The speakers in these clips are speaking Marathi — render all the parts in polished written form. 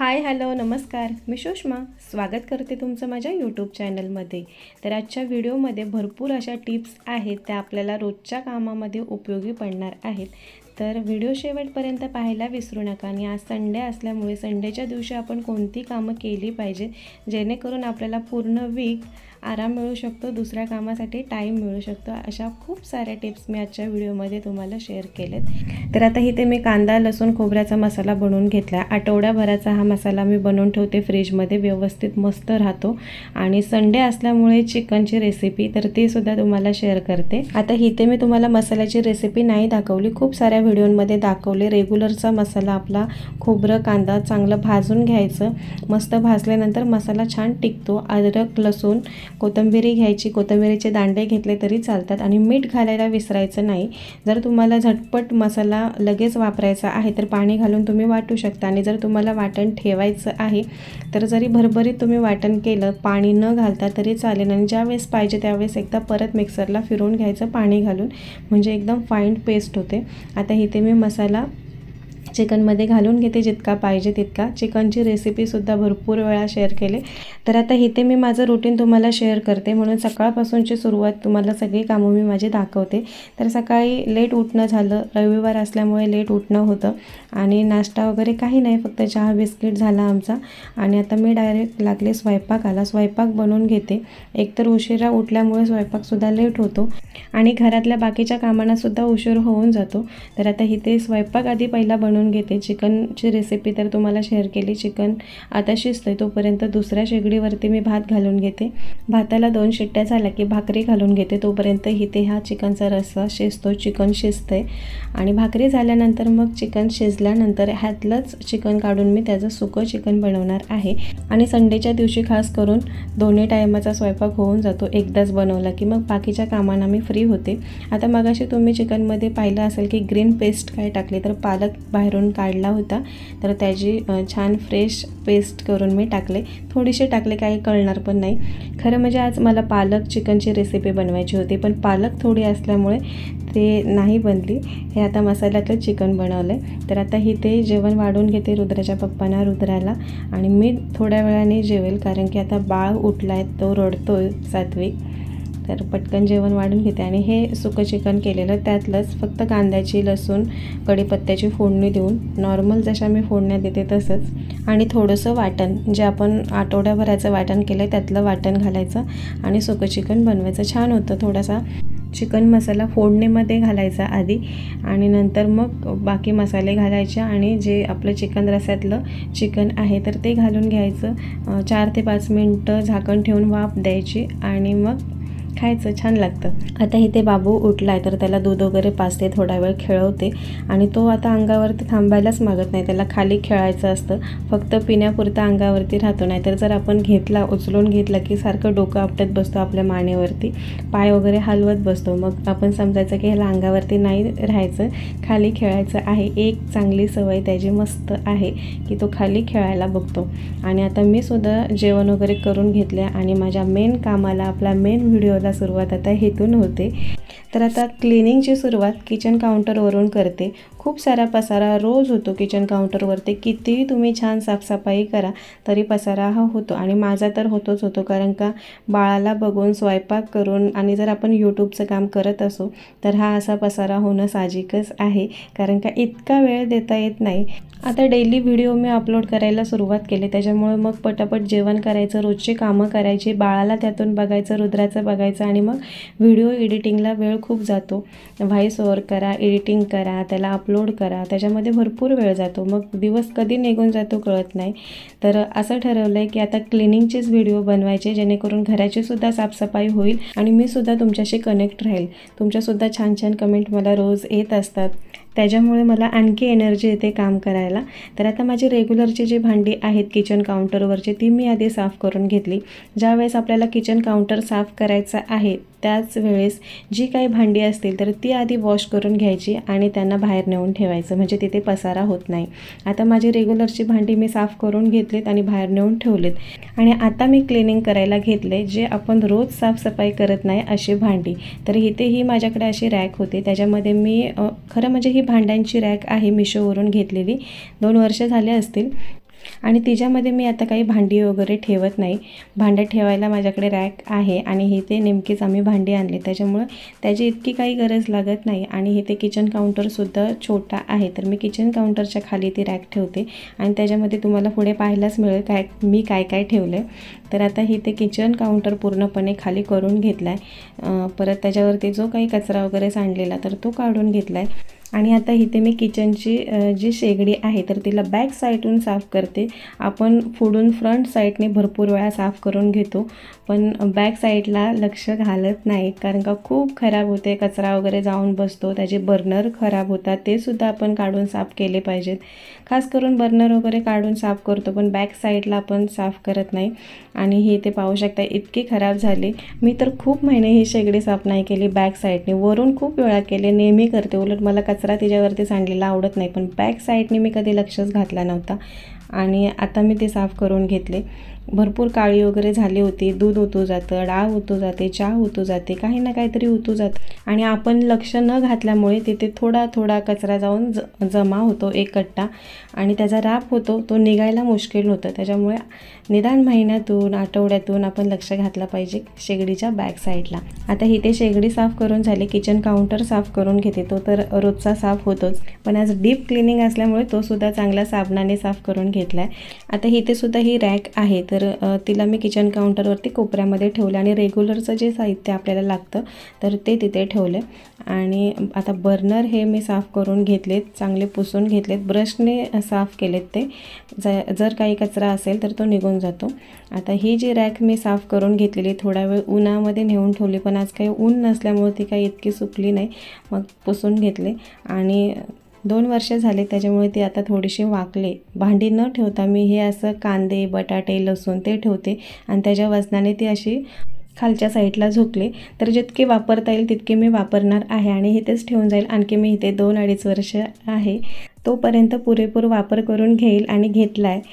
हाय हॅलो नमस्कार, मी सुषमा स्वागत करते तुमचं माझ्या यूट्यूब चॅनलमध्ये। तर आजच्या व्हिडिओमध्ये भरपूर अशा टिप्स आहेत त्या आपल्याला रोजच्या कामामध्ये उपयोगी पडणार आहेत। तर व्हिडिओ शेवटपर्यंत पाहायला विसरू नका। आणि आज संडे असल्यामुळे संडेच्या दिवशी आपण कोणती कामं केली पाहिजे जेणेकरून आपल्याला पूर्ण वीक आराम मिळू शकतो, दुसऱ्या कामासाठी टाईम मिळू शकतो, अशा खूप साऱ्या टिप्स मी आजच्या व्हिडिओमध्ये तुम्हाला शेअर केलेत। तर आता इथे मी कांदा लसूण खोबऱ्याचा मसाला बनवून घेतला। आठवड्याभराचा हा मसाला मी बनवून ठेवते फ्रीजमध्ये, व्यवस्थित मस्त राहतो। आणि संडे असल्यामुळे चिकनची रेसिपी तर ती सुद्धा तुम्हाला शेअर करते। आता इथे मी तुम्हाला मसाल्याची रेसिपी नाही दाखवली, खूप साऱ्या व्हिडिओमध्ये दाखवले। रेग्युलरचा मसाला आपला खोबरं कांदा चांगलं भाजून घ्यायचं, मस्त भाजल्यानंतर मसाला छान टिकतो। अद्रक लसूण कोथिंबीर घ्यायची, कोथिंबीरीचे दांडे घेतले तरी चालतात। आणि मीठ घालायला विसरायचं नाही। जर तुम्हाला झटपट मसाला लगेच वापरायचा आहे तर पाणी घालून तुम्ही वाटू शकता। आणि जर तुम्हाला वाटण ठेवायचं आहे तर जरी भरभरीत तुम्ही वाटण केलं पाणी न घालता तरी चालेल। आणि ज्यावेळेस पाहिजे त्यावेळेस एकदा परत मिक्सरला फिरवून घ्यायचं पाणी घालून, म्हणजे एकदम फाईन पेस्ट होते। आता इथे मी मसाला चिकनमध्ये घालून घेते जितका पाहिजे तितका। चिकनची रेसिपीसुद्धा भरपूर वेळा शेअर केले। तर आता इथे मी माझं रुटीन तुम्हाला शेअर करते, म्हणून सकाळपासूनची सुरुवात तुम्हाला सगळी कामं मी माझी दाखवते। तर सकाळी लेट उठणं झालं, रविवार असल्यामुळे लेट उठणं होतं आणि नाश्ता वगैरे काही नाही, फक्त चहा बिस्किट झाला आमचा। आणि आता मी डायरेक्ट लागले स्वयंपाकाला, स्वयंपाक बनवून घेते। एकतर उशिरा उठल्यामुळे स्वयंपाकसुद्धा लेट होतो आणि घरातल्या बाकीच्या कामांनासुद्धा उशीर होऊन जातो। तर आता इथे स्वयंपाक आधी पहिला बनवून घेते। चिकनची रेसिपी तर तुम्हाला शेअर केली। चिकन आता शिजतंय तोपर्यंत दुसऱ्या शेगडीवरती मी भात घालून घेते। भाताला 2 शिट्ट्या झाल्या की भाकरी घालून घेते, तोपर्यंत इथे हा चिकनचा रस्सा शिजतो, चिकन शिजतंय। आणि भाकरी झाल्यानंतर मग चिकन शिजल्यानंतर ह्यातलंच चिकन काढून मी त्याचं सुकं चिकन बनवणार आहे। आणि संडेच्या दिवशी खास करून दोन्ही टायमाचा स्वयंपाक होऊन जातो, एकदाच बनवला की मग बाकीच्या कामांना मी फ्री होते। आता मगाशी तुम्ही चिकनमध्ये पाहिलं असेल की ग्रीन पेस्ट काय टाकली, तर पालक बाहेरून काढला होता, तर त्याची छान फ्रेश पेस्ट करून मी टाकले, थोडीशी टाकले, काही कळणार पण नाही। खरं म्हणजे आज मला पालक चिकनची रेसिपी बनवायची होती, पण पालक थोडी असल्यामुळे ते नाही बनली। हे आता मसाल्यातलं चिकन बनवलं आहे। तर आता इथे जेवण वाढून घेते रुद्राच्या पप्पांना, रुद्राला। आणि मी थोड्या वेळाने जेवेल कारण की आता बाळ उठला आहे, तो रडतोय सात्विक। तर पटकन जेवण वाढून घेते। आणि हे सुकं चिकन केलेलं त्यातलंच फक्त कांद्याची लसूण कढीपत्त्याची फोडणी देऊन नॉर्मल जशा मी फोडण्या देते तसंच, आणि थोडंसं वाटण जे आपण आठवड्याभराचं वाटण केलं त्यातलं वाटण घालायचं आणि सुकं चिकन बनवायचं, छान होतं। थोडासा चिकन मसाला फोडणीमध्ये घालायचा आधी आणि नंतर मग बाकी मसाले घालायचे आणि जे आपलं चिकन रस्स्यातलं चिकन आहे तर ते घालून घ्यायचं। 4 ते 5 मिनटं झाकण ठेवून वाफ द्यायची आणि मग खायचं, छान लागतं। आता इथे बाबू उठला आहे तर त्याला दूध वगैरे पाजते, थोडा वेळ खेळवते। आणि तो आता अंगावरती थांबायलाच मागत नाही, त्याला खाली खेळायचं असतं, फक्त पिण्यापुरता अंगावरती राहतो। नाही तर जर आपण घेतला उचलून घेतला की सारखं डोकं आपटत बसतो आपल्या मानेवरती, पाय वगैरे हलवत बसतो। मग आपण समजायचं की ह्याला अंगावरती नाही राहायचं, खाली खेळायचं आहे। एक चांगली सवय त्याची मस्त आहे की तो खाली खेळायला बघतो। आणि आता मी सुद्धा जेवण वगैरे करून घेतले आणि माझ्या मेन कामाला, आपला मेन व्हिडिओला सुरुवात आता इथून होते। तर आता क्लिनिंगची सुरुवात किचन काउंटरवरून करते। खूप सारा पसारा रोज होतो किचन काउंटरवरती, कितीही तुम्ही छान साफसफाई करा तरी पसारा हा होतो। आणि माझा तर होतोच होतो, कारण का बाळाला बघून स्वयंपाक करून आणि जर आपण यूट्यूबचं काम करत असो तर हा असा पसारा होणं साहजिकच आहे, कारण का इतका वेळ देता येत नाही। आता डेली व्हिडिओ मी अपलोड करायला सुरुवात केली, त्याच्यामुळे मग पटापट जेवण करायचं, रोजची कामं करायची, बाळाला त्यातून बघायचं, रुद्राचं बघायचं आणि मग व्हिडिओ एडिटिंगला वेळ खूप जातो। व्हॉइस ओव्हर करा, एडिटिंग करा, त्याला अपलोड करा, त्याच्यामध्ये भरपूर वेळ जातो, मग दिवस कधी निघून जातो कळत नाही। तर असं ठरवलं आहे की आता क्लिनिंगचेच व्हिडिओ बनवायचे, जेणेकरून घराचीसुद्धा साफसफाई होईल आणि मी सुद्धा तुमच्याशी कनेक्ट राहील। तुमच्यासुद्धा छान छान कमेंट मला रोज येत असतात, त्याच्यामुळे मला आणखी एनर्जी येते काम करायला। तर आता माझी रेग्युलरची जी भांडी आहेत किचन काउंटरवरची ती मी आधी साफ करून घेतली। ज्यावेळेस आपल्याला किचन काउंटर साफ करायचं आहे त्याच वेळेस जी काही भांडी असतील तर ती आधी वॉश करून घ्यायची आणि त्यांना बाहेर नेऊन ठेवायचं, म्हणजे तिथे पसारा होत नाही। आता माझी रेग्युलरची भांडी मी साफ करून घेतलीत आणि बाहेर नेऊन ठेवलीत। आणि आता मी क्लिनिंग करायला घेतले, जे आपण रोज साफसफाई करत नाही अशी भांडी। तर इथेही माझ्याकडे अशी रॅक होती, त्याच्यामध्ये मी खरं म्हणजे ही भांड्यांची रॅक आहे, मिशोवरून घेतलेली, 2 वर्ष झाले असतील। आणि तिच्यामध्ये मी आता काही भांडी वगैरे ठेवत नाही. भांड्यात ठेवायला माझ्याकडे रॅक आहे आणि हे ते नेमकीच आम्ही भांडी आणली, त्याच्यामुळं त्याची इतकी काही गरज लागत नाही. आणि हे ते किचन काउंटरसुद्धा छोटा आहे, तर मी किचन काउंटरच्या खाली ती रॅक ठेवते आणि त्याच्यामध्ये तुम्हाला पुढे पाहायलाच मिळेल मी काय काय ठेवलं आहे. तर आता हे ते किचन काउंटर पूर्णपणे खाली करून घेतला आहे. परत त्याच्यावरती जो काही कचरा वगैरे सांडलेला तर तो काढून घेतला आहे. आणि आता इथे मी किचनची जी शेगडी आहे तर तिला बॅक साईडून साफ करते. आपण पुढून फ्रंट साईडने भरपूर वेळा साफ करून घेतो, पण बॅक साईडला लक्ष घालत नाही, कारण का खूप खराब होते, कचरा वगैरे जाऊन बसतो, त्याचे बर्नर खराब होतात, ते सुद्धा आपण काढून साफ केले पाहिजेत. खास करून बर्नर वगैरे काढून साफ करतो, पण बॅक साईडला आपण साफ करत नाही. आणि हे ते पाहू शकता इतके खराब झाले. मी तर खूप महिने ही शेगडी साफ नाही केली बॅक साईडने, वरून खूप वेळा केले, नेहमी करते, उलट मला कचरा तिच्यावरती सांडलेला आवडत नाही, पण बॅक साईडने मी कधी लक्षच घातला नव्हता. आणि आता मी ते साफ करून घेतले. भरपूर काळी वगैरे झाली होती, दूध ओतू जातं, डाळ ओतू जाते, चहा ओतू जाते, काही ना काहीतरी ओतू जातं आणि आपण लक्ष न घातल्यामुळे तिथे थोडा थोडा कचरा जाऊन जमा होतो, एक कट्टा, आणि त्याचा राप होतो, तो निघायला मुश्किल होतं. त्याच्यामुळे निदान महिन्यातून आठवड्यातून आपण लक्ष घातलं पाहिजे शेगडीच्या बॅक साईडला. आता ही ते शेगडी साफ करून झाली, किचन काउंटर साफ करून घेते, तो तर रोजचा साफ होतोच, पण आज डीप क्लिनिंग असल्यामुळे तो सुद्धा चांगला साबणाने साफ करून घेतला आहे. आता इथे सुद्धा ही रॅक आहे, तर तिला मी किचन काउंटरवरती कोपऱ्यामध्ये ठेवलं आणि रेग्युलरचं जे साहित्य आपल्याला लागतं तर ते तिथे ठेवलं. आणि आता बर्नर हे मी साफ करून घेतलेत, चांगले पुसून घेतलेत, ब्रशने साफ केलेत ते, जर काही कचरा असेल तर तो निघून जातो. आता ही जी रॅक मी साफ करून घेतलेली, थोडा वेळ उन्हामध्ये नेऊन ठेवली, पण आज काही ऊन नसल्यामुळे ती काही इतकी सुकली नाही, मग पुसून घेतले. आणि 2 वर्ष झाले त्याच्यामुळे ती आता थोडीशी वाकले. भांडी न ठेवता मी हे असं कांदे, बटाटे, लसूण ते ठेवते आणि त्याच्या वजनाने ती अशी खालच्या साईडला झुकले. तर जितके वापरता येईल तितके मी वापरणार आहे आणि हे तेच ठेवून जाईल. आणखी मी इथे 2-2.5 वर्ष आहे, तोपर्यंत पुरेपूर वापर करून घेईल आणि घेतला आहे.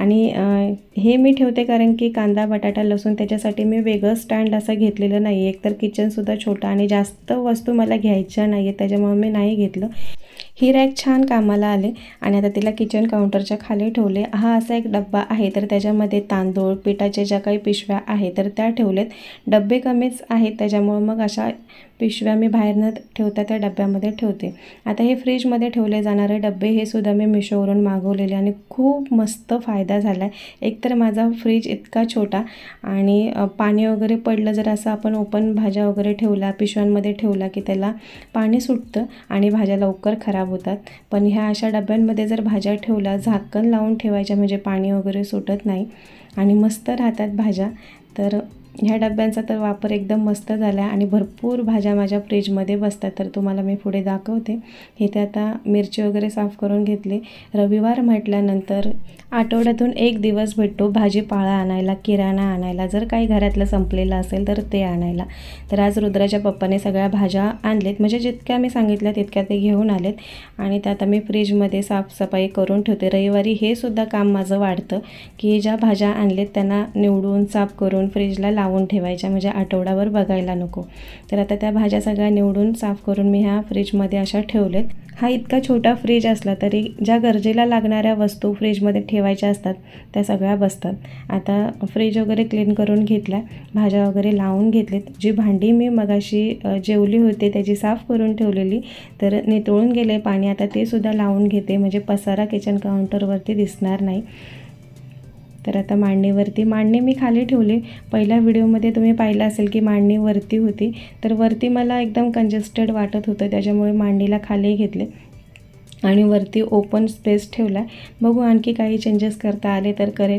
आणि हे मी ठेवते कारण की कांदा, बटाटा, लसूण त्याच्यासाठी मी वेगळं स्टँड असं घेतलेलं नाही. एकतर किचनसुद्धा छोटा आणि जास्त वस्तू मला घ्यायच्या नाही आहेत, त्याच्यामुळे मी नाही घेतलं. ही रॅक छान कामाला आले आणि आता तिला किचन काउंटरच्या खाली ठेवले. हा असा एक डब्बा आहे, तर त्याच्यामध्ये तांदूळ, पिठाच्या ज्या काही पिशव्या आहेत तर त्या ठेवलेत. डब्बे कमीच आहेत त्याच्यामुळं मग अशा पिशव्या मी बाहेर न ठेवता त्या डब्यामध्ये ठेवते. आता हे फ्रीजमध्ये ठेवले जाणारे डबे हे सुद्धा मी मिशोवरून मागवलेले आणि खूप मस्त फायदा झाला आहे. एकतर माझा फ्रीज इतका छोटा आणि पाणी वगैरे पडलं, जर असं आपण ओपन भाज्या वगैरे ठेवला, पिशव्यांमध्ये ठेवला की त्याला पाणी सुटतं आणि भाज्या लवकर खराब होतात. पण ह्या अशा डब्यांमध्ये जर भाज्या ठेवल्या, झाकण लावून ठेवायच्या म्हणजे पाणी वगैरे सुटत नाही आणि मस्त राहतात भाज्या. तर ह्या डब्यांचा तर वापर एकदम मस्त झाला आहे आणि भरपूर भाज्या माझ्या फ्रीजमध्ये बसतात, तर तुम्हाला मी पुढे दाखवते. इथे आता मिरची वगैरे साफ करून घेतली. रविवार म्हटल्यानंतर आठवड्यातून 1 दिवस भेटतो भाजीपाला आणायला, किराणा आणायला, जर काही घरातलं संपलेलं असेल तर ते आणायला. तर आज रुद्राच्या पप्पाने सगळ्या भाज्या आणलेत, म्हणजे जितक्या मी सांगितल्या तितक्या ते घेऊन आलेत आणि त्या आता मी फ्रीजमध्ये साफसफाई करून ठेवते. रविवारी हे सुद्धा काम माझं वाढतं की ज्या भाज्या आणलेत त्यांना निवडून साफ करून फ्रीजला लावून ठेवायच्या, म्हणजे आठवड्यावर बघायला नको. तर आता त्या भाज्या सगळ्या निवडून साफ करून मी ह्या फ्रीजमध्ये अशा ठेवलेत. हा इतका छोटा फ्रीज असला तरी ज्या गरजेला लागणाऱ्या वस्तू फ्रीजमध्ये ठेवायच्या असतात त्या सगळ्या बसतात. आता फ्रीज वगैरे क्लीन करून घेतला, भाज्या वगैरे लावून घेतलेत. जी भांडी मी मगाशी जेवली होते त्याची साफ करून ठेवलेली तर नितळून गेले पाणी, आता ते सुद्धा लावून घेते, म्हणजे पसारा किचन काउंटरवरती दिसणार नाही. तर आता मांडणी मी खाली ठेवली. पहिल्या व्हिडिओमध्ये तुम्ही पाहिलं असेल की मांडणी वरती होती, तर वरती मला एकदम कंजेस्टेड वाटत होतं, त्याच्यामुळे मांडणीला खाली घेतले आणि वरती ओपन स्पेस ठेवला. बघू आणखी काही चेंजेस करता आले तर करेल.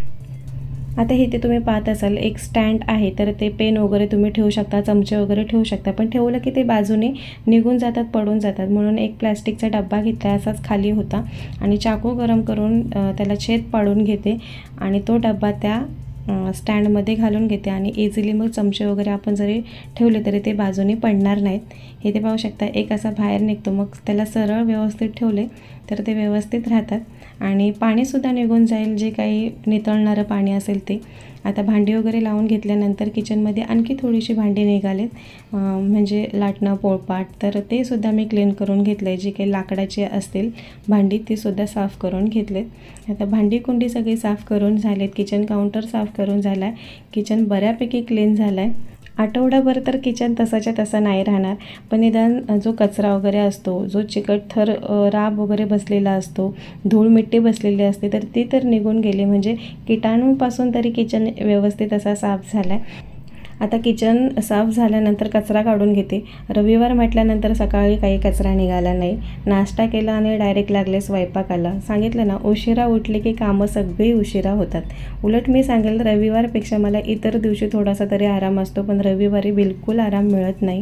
आता इथे तुम्ही पाहत असाल एक स्टँड आहे, तर ते पेन वगैरे तुम्ही ठेवू शकता, चमचे वगैरे ठेवू शकता, पण ठेवलं की ते बाजूने निघून जातात, पडून जातात, म्हणून एक प्लॅस्टिकचा डब्बा घेतला, असाच खाली होता आणि चाकू गरम करून त्याला छेद पाडून घेते आणि तो डब्बा त्या स्टँडमध्ये घालून घेते आणि इझिली मग चमचे वगैरे आपण जरी ठेवले तरी ते बाजूने पडणार नाहीत. हे ते पाहू शकता एक असा बाहेर निघतो, मग त्याला सरळ व्यवस्थित ठेवले तर ते व्यवस्थित राहतात आणि पाणीसुद्धा निघून जाईल, जे काही नितळणारं पाणी असेल ते. आता भांडी वगैरे लावून घेतल्यानंतर किचनमध्ये आणखी थोडीशी भांडी निघालेत, म्हणजे लाटणं पोळपाट, तर ते सुद्धा मी क्लीन करून घेतलं आहे. जी काही लाकडाची असतील भांडी तीसुद्धा साफ करून घेतलेत. आता भांडी कुंडी सगळी साफ करून झालेत, किचन काउंटर साफ करून झाला आहे, किचन बऱ्यापैकी क्लीन झाला आहे. आठवडाभर तर किचन तसाच्या तसा नाही राहणार, पण निदान जो कचरा वगैरे असतो, जो चिकट थर राब वगैरे बसलेला असतो, धूळ मिट्टी बसलेली असते, तर ती तर निघून गेली, म्हणजे किटाणूंपासून तरी किचन व्यवस्थित असा साफ झाला आहे. आता किचन साफ झाल्यानंतर कचरा काढून घेते. रविवार म्हटल्यानंतर सकाळी काही कचरा निघाला नाही. नाश्ता केला आणि डायरेक्ट लागले स्वयंपाकाला. सांगितलं ना, उशिरा उठले की कामं सगळी उशिरा होतात. उलट मी सांगेल, रविवारपेक्षा मला इतर दिवशी थोडासा तरी आराम असतो, पण रविवारी बिलकुल आराम मिळत नाही.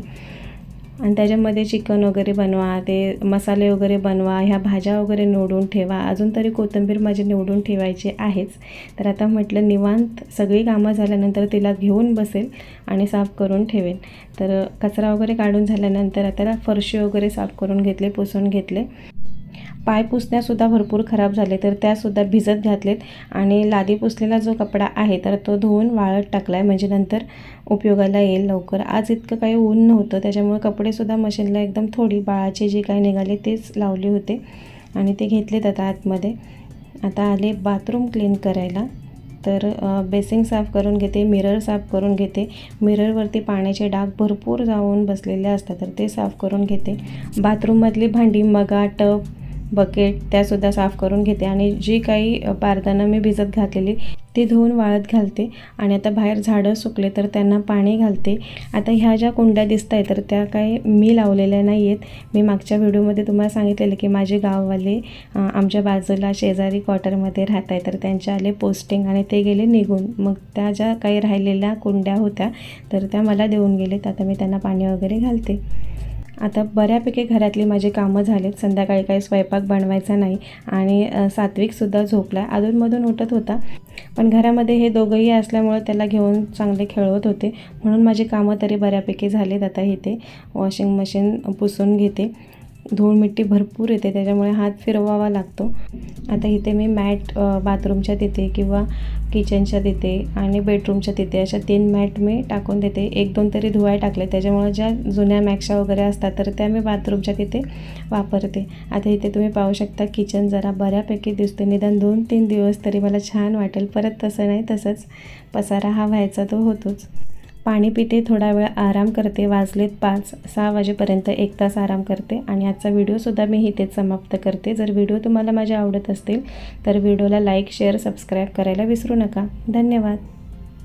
आणि त्याच्यामध्ये चिकन वगैरे बनवा, ते मसाले वगैरे बनवा, ह्या भाज्या वगैरे निवडून ठेवा, अजून तरी कोथिंबीर माझी निवडून ठेवायची आहेच. तर आता म्हटलं निवांत सगळी कामं झाल्यानंतर तिला घेऊन बसेल आणि साफ करून ठेवेन. तर कचरा वगैरे काढून झाल्यानंतर आता फरशी वगैरे साफ करून घेतले, पुसून घेतले. पाय पुसण्यासुद्धा भरपूर खराब झाले, तर त्यासुद्धा भिजत घातलेत. आणि लादी पुसलेला जो कपडा आहे तर तो धुवून वाळत टाकला आहे, म्हणजे नंतर उपयोगाला येईल लवकर. आज इतकं काही ऊन नव्हतं, त्याच्यामुळे कपडेसुद्धा मशीनला एकदम थोडी बाळाची जी काही निघाली तेच लावले होते आणि ते घेतलेत आता आतमध्ये. आता आले बाथरूम क्लीन करायला. तर बेसिंग साफ करून घेते, मिरर साफ करून घेते. मिररवरती पाण्याचे डाग भरपूर जाऊन बसलेले असतात, तर ते साफ करून घेते. बाथरूममधली भांडी, मगा, टब, बकेट त्यासुद्धा साफ करून घेते. आणि जी काही पारदानं मी भिजत घातलेली ती धुवून वाळत घालते. आणि आता बाहेर झाडं सुकले तर त्यांना पाणी घालते. आता ह्या ज्या कुंड्या दिसत आहेत तर त्या काही मी लावलेल्या नाही आहेत. मी मागच्या व्हिडिओमध्ये तुम्हाला सांगितलेलं की माझे गाववाले आमच्या बाजूला शेजारी क्वार्टरमध्ये राहत आहे, तर त्यांच्या आले पोस्टिंग आणि ते गेले निघून. मग त्या ज्या काही राहिलेल्या कुंड्या होत्या तर त्या मला देऊन गेलेत. आता मी त्यांना पाणी वगैरे घालते. आता बऱ्यापैकी घरातली माझी कामं झालीत. संध्याकाळी काही स्वयंपाक बनवायचा नाही. आणि सात्विकसुद्धा झोपला आहे. अधूनमधून उठत होता, पण घरामध्ये हे दोघंही असल्यामुळे त्याला घेऊन चांगले खेळवत होते, म्हणून माझी कामं तरी बऱ्यापैकी झालीत. आता इथे वॉशिंग मशीन पुसून घेते. धूळ मिट्टी भरपूर येते, त्याच्यामुळे हात फिरवावा लागतो. आता इथे मी मॅट बाथरूमच्या तिथे किंवा किचनच्या तिथे आणि बेडरूमच्या तिथे अशा 3 मॅट मी टाकून देते. 1-2 तरी धुवाय टाकले, त्याच्यामुळे ज्या जुन्या मॅक्शा वगैरे असतात तर त्या मी बाथरूमच्या तिथे वापरते. आता इथे तुम्ही पाहू शकता किचन जरा बऱ्यापैकी दिसते. निदान 2-3 दिवस तरी मला छान वाटेल. परत तसं नाही, तसंच पसारा हा व्हायचा तो होतोच. पाणी पिते, थोडा वेळ आराम करते. वाजलेत 5-6 वाजेपर्यंत 1 तास आराम करते. आणि आजचा व्हिडिओसुद्धा मी इथेच समाप्त करते. जर व्हिडिओ तुम्हाला माझे आवडत असतील तर व्हिडिओला लाईक, शेअर, सबस्क्राईब करायला विसरू नका. धन्यवाद.